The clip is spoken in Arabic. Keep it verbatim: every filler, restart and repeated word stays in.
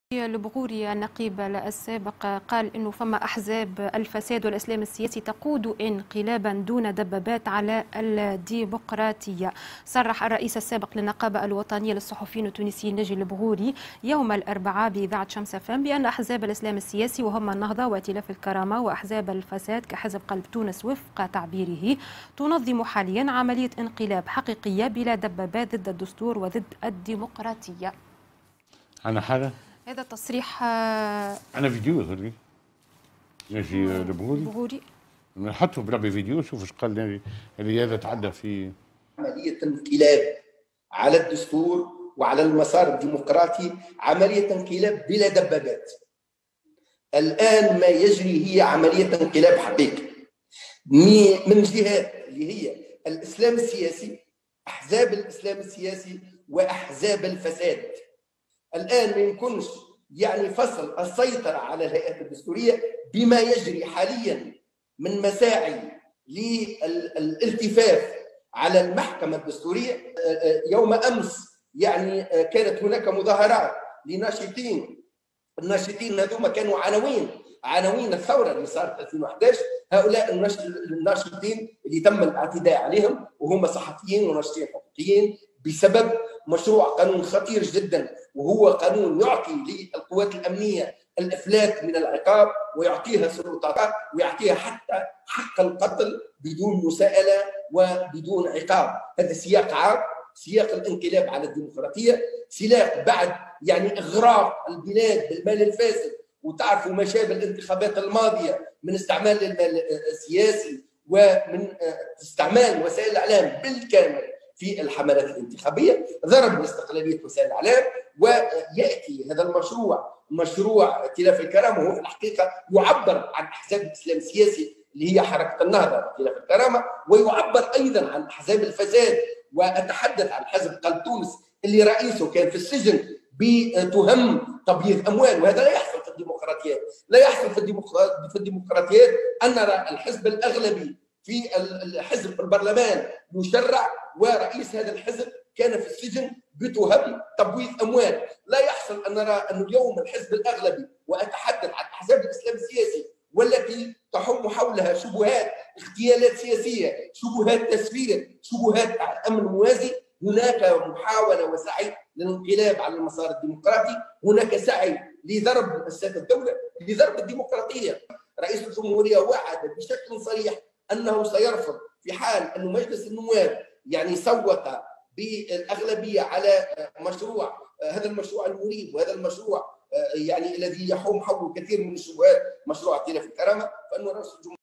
البغوري النقيب السابق قال انه فما احزاب الفساد والاسلام السياسي تقود انقلابا دون دبابات على الديمقراطيه. صرح الرئيس السابق للنقابه الوطنيه للصحفيين التونسيين ناجي البغوري يوم الاربعاء باذاعه شمس فام بان احزاب الاسلام السياسي وهم النهضه وائتلاف الكرامه واحزاب الفساد كحزب قلب تونس وفق تعبيره تنظم حاليا عمليه انقلاب حقيقيه بلا دبابات ضد الدستور وضد الديمقراطيه. أنا حاجة؟ هذا تصريح أنا فيديو هذي ناجي البغوري البغوري نحطه بربي فيديو شوف ايش قال اللي هذا تعدى في عملية انقلاب على الدستور وعلى المسار الديمقراطي، عملية انقلاب بلا دبابات. الآن ما يجري هي عملية انقلاب حقيقي من جهات اللي هي الإسلام السياسي، أحزاب الإسلام السياسي وأحزاب الفساد. الآن ما يمكنش يعني فصل السيطرة على الهيئات الدستورية بما يجري حاليا من مساعي للالتفاف على المحكمة الدستورية. يوم أمس يعني كانت هناك مظاهرات لناشطين، الناشطين هذوما كانوا عناوين عناوين الثورة اللي صارت ألفين وأحد عشر. هؤلاء الناشطين اللي تم الاعتداء عليهم وهم صحفيين وناشطين حقوقيين بسبب مشروع قانون خطير جدا، وهو قانون يعطي للقوات الأمنية الإفلات من العقاب ويعطيها سلطات ويعطيها حتى حق القتل بدون مساءلة وبدون عقاب. هذا سياق عام، سياق الانقلاب على الديمقراطية، سياق بعد يعني إغراق البلاد بالمال الفاسد. وتعرفوا ما شابه الانتخابات الماضية من استعمال المال السياسي ومن استعمال وسائل الإعلام بالكامل في الحملات الانتخابية، ضرب استقلالية وسائل الإعلام. ويأتي هذا المشروع مشروع ائتلاف الكرامة وهو في الحقيقة يعبر عن أحزاب الإسلام السياسي اللي هي حركة النهضة ائتلاف الكرامة، ويعبر أيضا عن أحزاب الفساد. وأتحدث عن حزب قلب تونس اللي رئيسه كان في السجن بتهم تبييض أموال، وهذا لا يحصل في الديمقراطيات. لا يحصل في الديمقراطيات أن نرى الحزب الأغلبي في الحزب في البرلمان يشرع ورئيس هذا الحزب كان في السجن بتهم تبويض اموال. لا يحصل ان نرى ان اليوم الحزب الاغلبي، واتحدث عن احزاب الاسلام السياسي والتي تحوم حولها شبهات اغتيالات سياسيه، شبهات تسفير، شبهات امن موازي، هناك محاوله وسعي للانقلاب على المسار الديمقراطي، هناك سعي لضرب مؤسسات الدوله، لضرب الديمقراطيه. رئيس الجمهوريه وعد بشكل صريح انه سيرفض في حال انه مجلس النواب يعني صوت بالاغلبيه على مشروع هذا المشروع المريب وهذا المشروع يعني الذي يحوم حوله كثير من الشبهات، مشروع ائتلاف الكرامه، فانه رئيس الجمهوريه